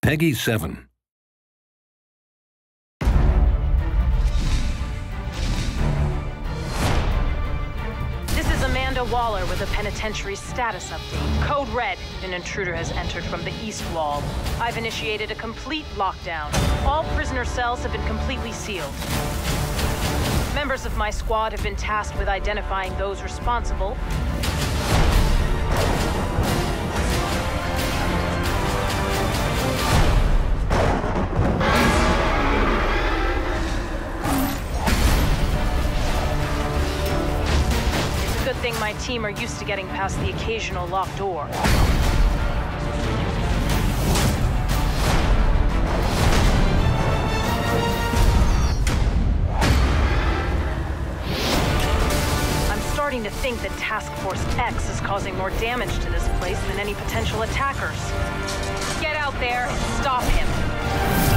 Peggy 7. This is Amanda Waller with a penitentiary status update. Code Red. An intruder has entered from the east wall. I've initiated a complete lockdown. All prisoner cells have been completely sealed. Members of my squad have been tasked with identifying those responsible. It's a good thing my team are used to getting past the occasional locked door. Starting to think that Task Force X is causing more damage to this place than any potential attackers. Get out there and stop him.